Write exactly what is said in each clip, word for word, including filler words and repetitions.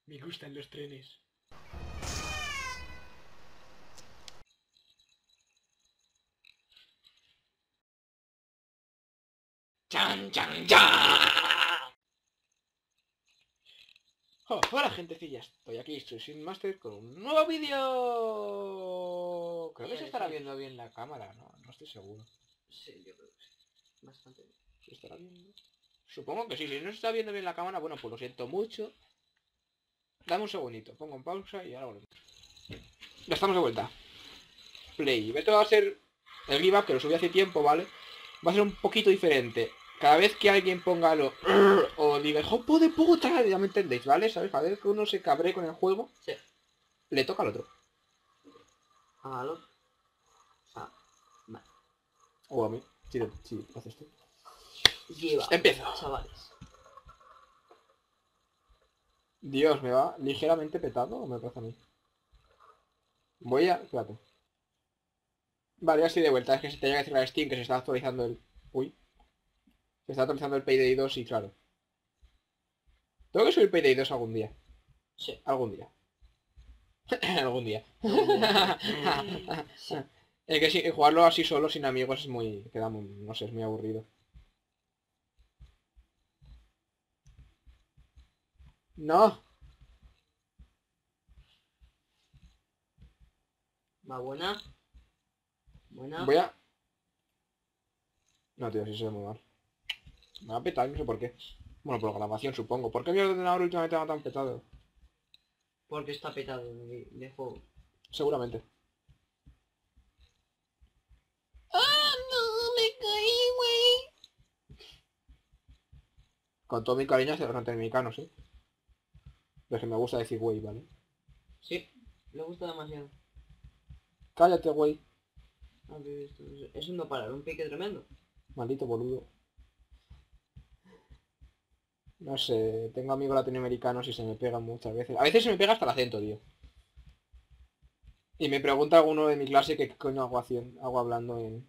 Me gustan los trenes. ¡Chan, chan, chan! Oh, hola gentecilla, estoy aquí, soy Sin Master con un nuevo vídeo. Creo que se estará viendo bien la cámara, no, no estoy seguro. Sí, yo creo que sí. Bastante bien. ¿Se estará viendo? Supongo que sí, si no se está viendo bien la cámara, bueno, pues lo siento mucho. Dame un segundito, pongo en pausa y ahora volvemos. Ya estamos de vuelta. Play. Esto va a ser el give up, que lo subí hace tiempo, ¿vale? Va a ser un poquito diferente. Cada vez que alguien ponga lo o diga ¡hijo de puta! Ya me entendéis, ¿vale? ¿Sabes? Cada vez que uno se cabre con el juego, Sí. le toca al otro. Hágalo. O sea, vale. O a mí. Sí, sí, lo haces tú. Lleva. Empiezo. Chavales. Dios, ¿me va ligeramente petado o me pasa a mí? Voy a... Espérate. Vale, ya estoy de vuelta. Es que se tenía que cerrar Steam, que se está actualizando el... Uy. Se está actualizando el Payday dos y claro. Tengo que subir Payday dos algún día. Sí. Algún día. Algún día. Sí. Es que si, jugarlo así solo, sin amigos, es muy... Queda muy... No sé, es muy aburrido. No. Va buena. Buena. Voy a... No, tío, sí se ve muy mal. Me va a petar, no sé por qué. Bueno, por la grabación, supongo. ¿Por qué mi ordenador últimamente va tan petado? Porque está petado de, de juego. Seguramente. ¡Ah, no! ¡Me caí, güey! Con todo mi cariño hacia los norteamericanos, ¿eh? Pero que me gusta decir güey, ¿vale? Sí. Le gusta demasiado. Cállate, güey. A ver, esto no sé. Es un no parar. Un pique tremendo. Maldito boludo. No sé, tengo amigos latinoamericanos y se me pegan muchas veces. A veces se me pega hasta el acento, tío. Y me pregunta alguno de mi clase qué coño hago, haciendo, hago hablando en...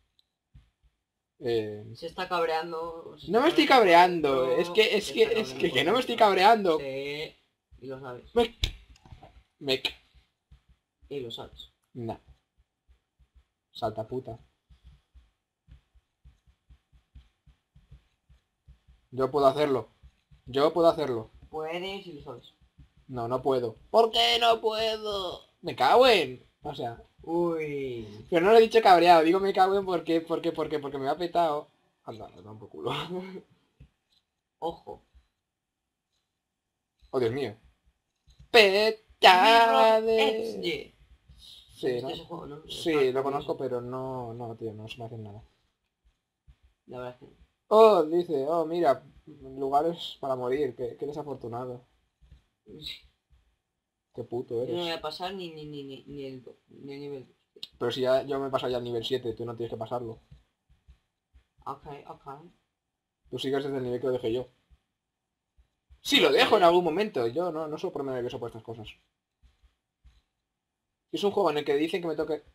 en- Se está cabreando. Se No está me estoy cabreando cabreando, por es dentro, que, es se que, está es cabreando que, por que no me estoy dentro. cabreando. Sí. Y lo sabes. Mec. Mec. Y lo sabes. Nah. Salta puta. Yo puedo hacerlo. Yo puedo hacerlo. Puedes y lo sabes. No, no puedo. ¿Por qué no puedo? Me cago en... O sea... Uy. Pero no lo he dicho cabreado. Digo me cago en porque, porque, porque, porque me ha petado. Anda, me da un poco culo. Ojo. Oh, Dios mío. Mirror Petade. Edge. Sí, ¿Viste ¿no? ese juego, no? Sí, Está lo conozco, curioso. pero no... No, tío, no se me hace nada. La verdad es que no. Oh, dice, oh, mira, lugares para morir, qué, qué desafortunado. Qué puto Yo no voy eres. a pasar ni, ni, ni, ni, ni el, do- ni el nivel dos. Pero si ya yo me he pasado ya al nivel siete, tú no tienes que pasarlo. Ok, ok. Tú sigues desde el nivel que lo dejé yo. Sí, lo dejo en algún momento. Yo no, no suelo ponerme nervioso por estas cosas. Es un juego en el que dicen que me toque...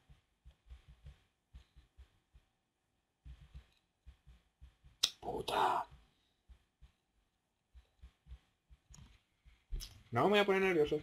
Puta. No me voy a poner nervioso.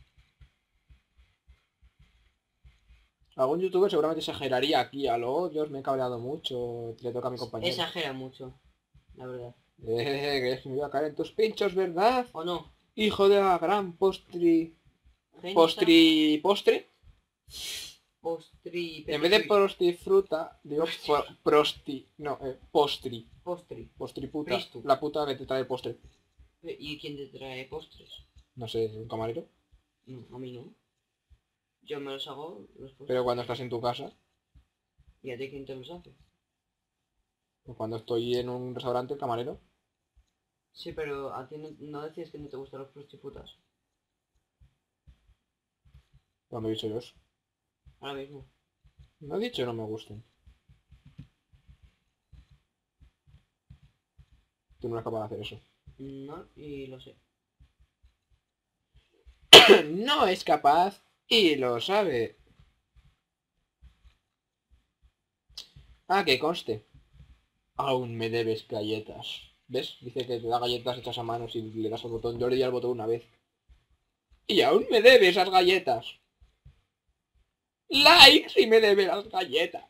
Algún youtuber seguramente exageraría aquí a lo oh, Dios, me he cabreado mucho. Le toca a mi compañero. Exagera mucho, la verdad. Eh, que me voy a caer en tus pinchos, ¿verdad? ¿O no? Hijo de la gran postri... Genta, Postri... ¿Postre? Postri... En vez de Petit prostifruta, digo pro- prosti... No, eh, postri. Postri. Postriputa. Pristu. La puta que te trae el postre. ¿Y quién te trae postres? No sé, un camarero. No, a mí no. Yo me los hago los postres. Pero cuando estás en tu casa, ¿Y a ti quién te los hace? o cuando estoy en un restaurante, el camarero. Sí, pero a ti no, no decías que no te gustan los prostiputas. Cuando he dicho yo eso. Ahora mismo. No he dicho no me gusten. Tú no eres capaz de hacer eso. No, y lo sé. No es capaz y lo sabe. Ah, que conste. Aún me debes galletas. ¿Ves? Dice que te da galletas hechas a mano si le das al botón. Yo le di al botón una vez. Y aún me debe esas galletas. Like si me debe las galletas.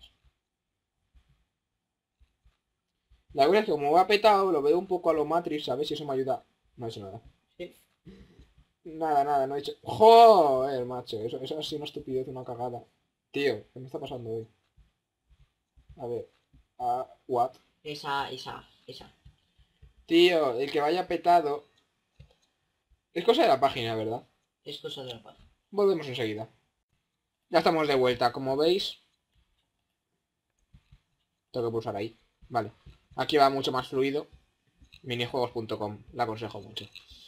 La verdad es que como va petado, lo veo un poco a lo Matrix, a ver si eso me ayuda. No he hecho nada. Sí. Nada, nada, no he hecho... ¡Joder, macho! Eso, eso ha sido una estupidez, una cagada. Tío, ¿qué me está pasando hoy? A ver. Ah, what? Esa, esa, esa. Tío, el que vaya petado... Es cosa de la página, ¿verdad? Es cosa de la paz. Volvemos enseguida. Ya estamos de vuelta, como veis. Tengo que pulsar ahí. Vale. Aquí va mucho más fluido. Minijuegos punto com. La aconsejo mucho.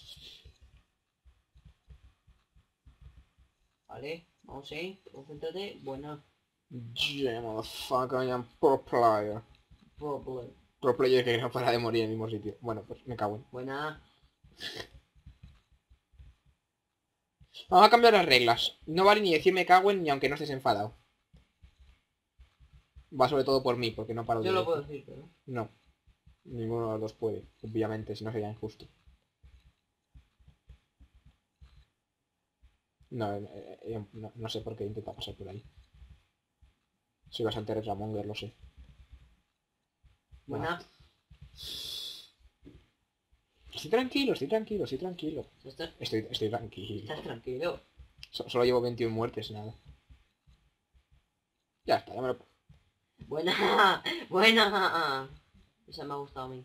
Vale, vamos ahí. Concéntrate. Buena. Yeah, motherfucker, I am pro player. Pro play. Pro player que no para de morir en el mismo sitio. Bueno, pues me cago en. Buena. Vamos a cambiar las reglas. No vale ni decir me cago en ni aunque no estés enfadado. Va sobre todo por mí, porque no paro de... Yo lo puedo decir, pero... No. Ninguno de los dos puede, obviamente, si no sería injusto. No, eh, eh, no, no sé por qué intenta pasar por ahí. Soy bastante retramonger, lo sé. Buena. Estoy tranquilo, estoy tranquilo, estoy tranquilo. ¿Estás, Estoy, estoy tranquilo. estás tranquilo? So- solo llevo veintiuna muertes, nada. Ya está, ya me lo... Buena. Buena. Esa me ha gustado a mí.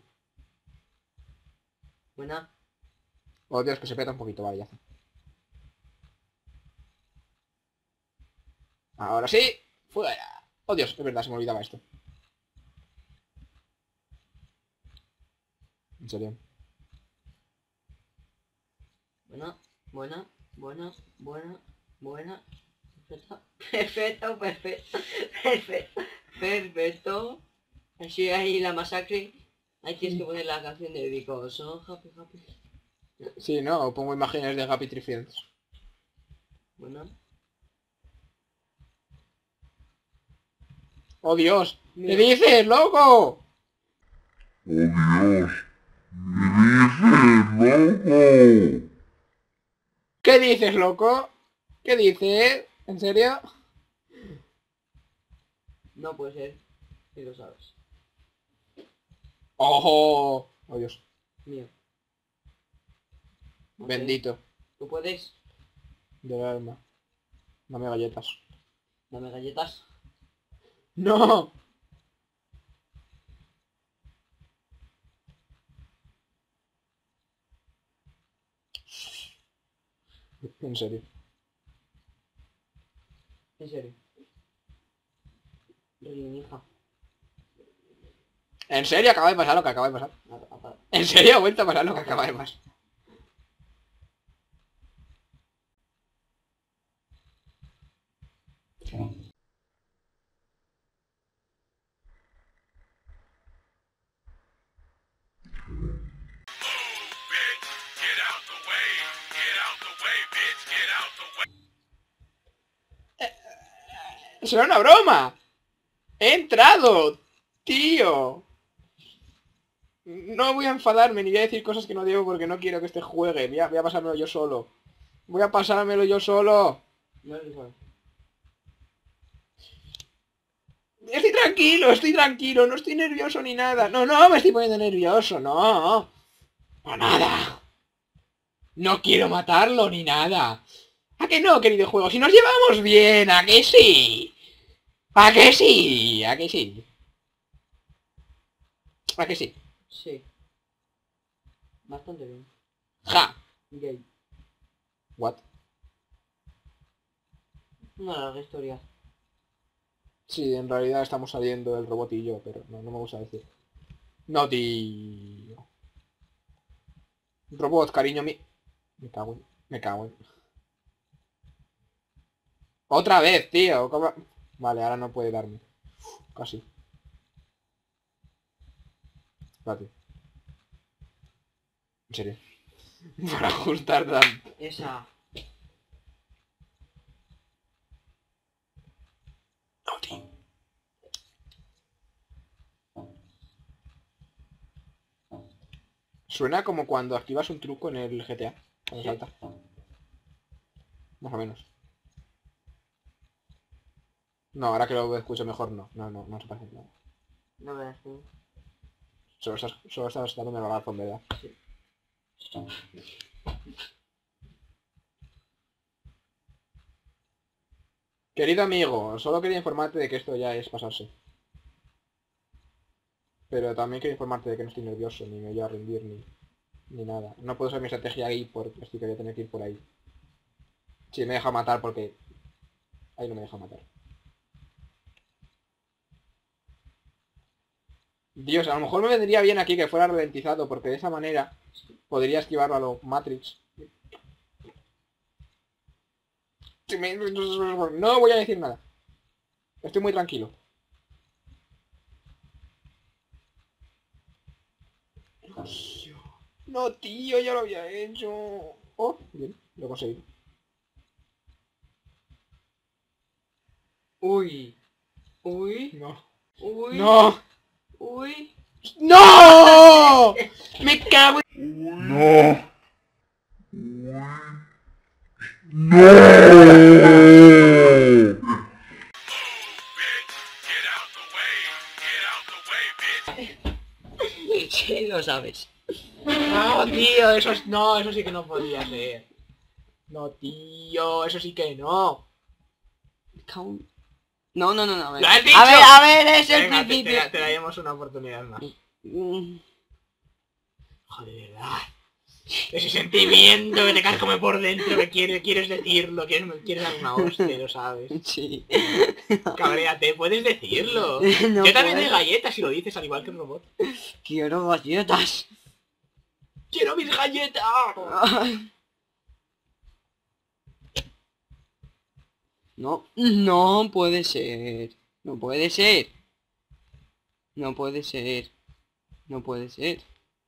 Buena. Oh, Dios, que se peta un poquito, vale, ya está. Ahora sí, fuera. Oh, Dios, es verdad, se me olvidaba esto. En serio. Buena. Buena. Buena. Buena. Buena. Perfecto. Perfecto, perfecto. Perfecto. Perfecto. Así ahí la masacre. Ahí tienes que poner la canción de Because so happy, happy. Sí, no, pongo imágenes de Happy Tree Friends. Bueno. ¡Oh, Dios! ¿Qué Mira. dices, loco? ¡Oh, Dios! ¿Qué dices, loco? ¿Qué dices, loco? ¿Qué dices? ¿En serio? No puede ser. Si lo sabes. ¡Ojo! ¡Oh, Dios! Mío. Ok. Bendito. ¿Tú puedes? Del alma. Dame galletas. Dame galletas. ¡No! En serio. En serio. Rin, hija. ¿En serio acaba de pasar lo que acaba de pasar? A- a- ¿En serio ha vuelto a pasar lo que acaba de pasar? ¡Será una broma! ¡He entrado! ¡Tío! No voy a enfadarme ni voy a decir cosas que no debo porque no quiero que este juegue. Voy a, voy a pasármelo yo solo. Voy a pasármelo yo solo. No lo sabes. Estoy tranquilo, estoy tranquilo. No estoy nervioso ni nada. No, no, me estoy poniendo nervioso. No. No, nada. No quiero matarlo ni nada. ¿A que no, querido juego? Si nos llevamos bien, ¿a que sí? ¿A que sí? ¿A que sí? ¿A que sí? Sí. Bastante bien. Ja. Gay. What? Una larga historia. Sí, en realidad estamos saliendo el robot y yo, pero no, no me gusta decir. No, tío. Robot, cariño mío. Me cago en... Me cago en... ¡Otra vez, tío! ¿Cómo? Vale, ahora no puede darme. Uf, casi. Espérate. En serio. Para ajustar tanto. Esa. No, tío. Suena como cuando activas un truco en el G T A. Cuando Sí. salta. Más o menos. No, ahora que lo escucho mejor no. No, no, no se parece nada. No veas tú. Solo estás, solo estás dándome la razón, ¿verdad? Sí. Querido amigo, solo quería informarte de que esto ya es pasarse. Pero también quería informarte de que no estoy nervioso, ni me voy a rendir, ni, ni nada. No puedo usar mi estrategia ahí porque estoy que voy a tener que ir por ahí. Si me deja matar porque... Ahí no me deja matar. Dios, a lo mejor me vendría bien aquí que fuera ralentizado porque de esa manera podría esquivarlo a los Matrix. Si me- No voy a decir nada. Estoy muy tranquilo. Tío. No, tío, ya lo había hecho. Oh, bien, lo he conseguido. Uy. Uy. No. Uy. ¡No! Uy. ¡No! ¡Me cago en... No. No. Sí, lo sabes. No, tío, eso es... No, eso sí que no podía ser. No, tío, eso sí que no. Caun- No, no, no, no. A ver, ¡Lo has dicho! a ver, a ver, es el Venga, te, principio. te- te daremos una oportunidad más. Mm, Joder, de verdad. Ese sentimiento que te carcome por dentro, que quieres, quieres decirlo, quieres, quieres dar una hostia, lo sabes. Sí. Cabréate, puedes decirlo. No Yo también puedo. doy galletas si lo dices, al igual que el robot. Quiero galletas. ¡Quiero mis galletas! Ay. No, no puede ser. No puede ser. No puede ser. No puede ser.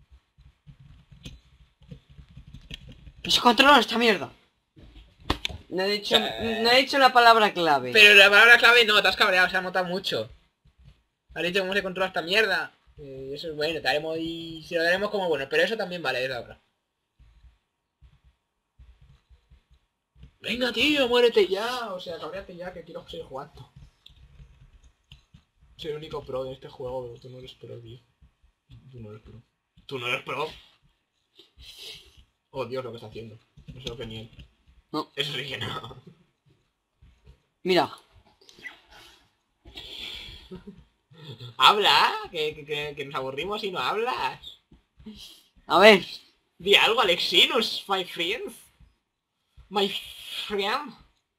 No se controla esta mierda. No he dicho, no he dicho la palabra clave. Pero la palabra clave no, te has cabreado, se ha notado mucho. Has dicho cómo se controla esta mierda. Eh, eso es bueno, te haremos y se lo daremos como bueno, pero eso también vale desde ahora. Venga, tío, muérete ya. O sea, cabréate ya, que quiero seguir jugando. Soy el único pro de este juego, pero tú no eres pro, tío. Tú no eres pro. Tú no eres pro. Oh, Dios, lo que está haciendo. No sé lo que ni él. No. Eso sí que no. Mira. Habla, que, que, que, que nos aburrimos y no hablas. A ver. Di algo, Alexinus, my friends. My friend.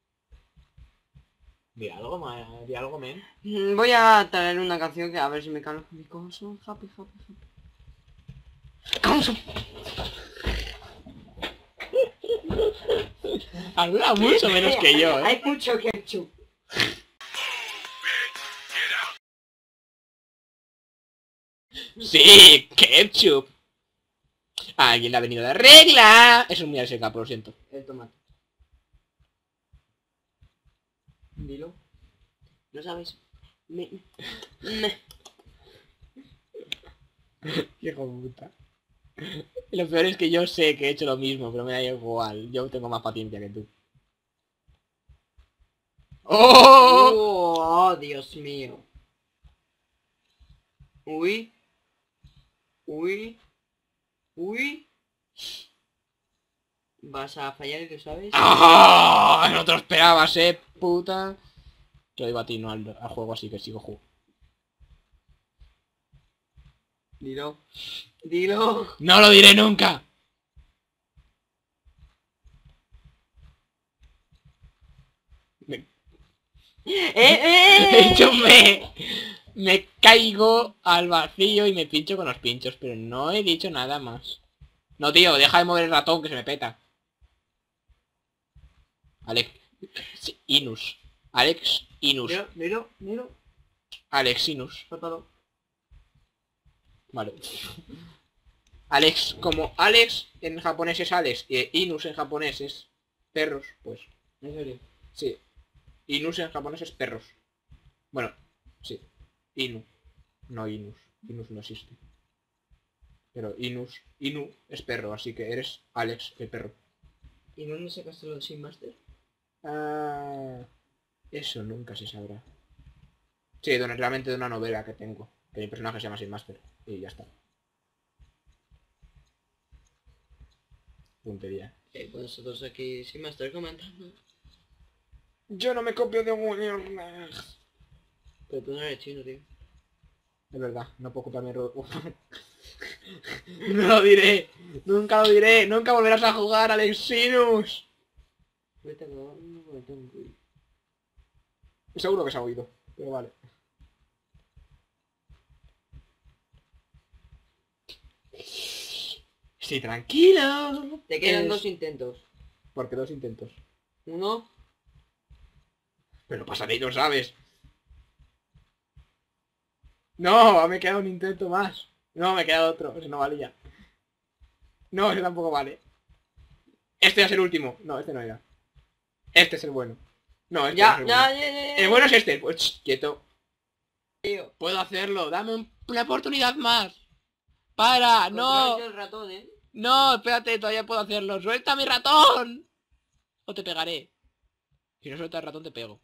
Di algo, ma, di algo, men. mm, Voy a traer una canción que a ver si me calmo. Because I'm happy, happy, happy. Canso. Habla mucho menos que yo, eh. Hay mucho ketchup. Sí, ketchup. Alguien le ha venido de regla. Eso es muy al capo, lo siento. El tomate. Dilo. ¿No sabes? Me... me... Hijo de puta. Y lo peor es que yo sé que he hecho lo mismo, pero me da igual. Yo tengo más paciencia que tú. ¡Oh! Oh, Dios mío. Uy. Uy. Uy. Vas a fallar y lo sabes. ¡Ah! No te lo esperabas, eh, puta. Te lo digo a ti, no al, al juego, así que sigo jugando. Dilo. Dilo. ¡No lo diré nunca! Me, ¡Eh, eh! yo me... Me caigo al vacío y me pincho con los pinchos, pero no he dicho nada más. No, tío, deja de mover el ratón que se me peta. Alex... Inus. Alex Inus. Miro, miro, miro. Alexinus. Suéltalo. Vale. Alex, como Alex en japonés es Alex y Inus en japonés es perros, pues. En serio. Sí. Inus en japonés es perros. Bueno, sí. Inu. No Inus. Inus no existe. Pero Inus. Inu es perro, así que eres Alex el perro. ¿Y dónde sacaste lo de Sin Master? Ah, eso nunca se sabrá. Sí, de una- realmente de una novela que tengo. Que mi personaje se llama Sin Master. Y ya está. Puntería. Eh, pues nosotros aquí sin me estoy comentando. Yo no me copio de un... Pero tú no eres chino, tío. Es verdad, no puedo copiarme... ro- No lo diré. Nunca lo diré. Nunca volverás a jugar, Alexinus. Vete a cagar, no me tengo que ir. Seguro que se ha oído. Pero vale. Sí, tranquilo. Te quedan Es- dos intentos. Porque dos intentos. Uno. Pero pasaré y lo sabes. No, me queda un intento más. No, me queda otro. Ese no valía. No, ese tampoco vale. Este es el último. No, este no era. Este es el bueno. No, este no Ya, es el ya, bueno. ya, ya, ya. El bueno es este. Pues, ch, quieto. Tío. Puedo hacerlo. Dame un- una oportunidad más. Para, no. Controlas el ratón, eh. No, espérate, todavía puedo hacerlo. ¡Suelta mi ratón! O te pegaré. Si no sueltas el ratón, te pego.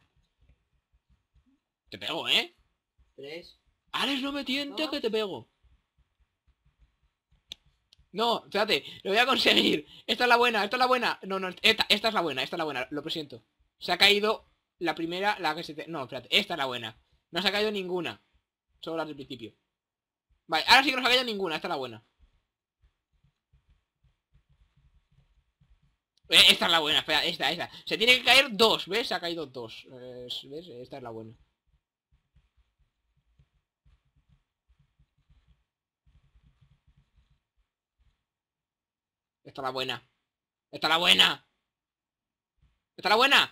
Te pego, ¿eh? Tres. Alex, no me tiente No. que te pego. No, espérate, lo voy a conseguir. Esta es la buena, esta es la buena. No, no, esta, esta es la buena, esta es la buena, lo presiento. Se ha caído la primera, la que se te... No, espérate, esta es la buena. No se ha caído ninguna. Solo la del principio. Vale, ahora sí que no se ha caído ninguna, esta es la buena. Eh, esta es la buena, espera, esta, esta. Se tiene que caer dos, ¿ves? Se ha caído dos. Eh, ¿Ves? Esta es la buena. Esta es la buena. Esta es la buena. Esta es la buena.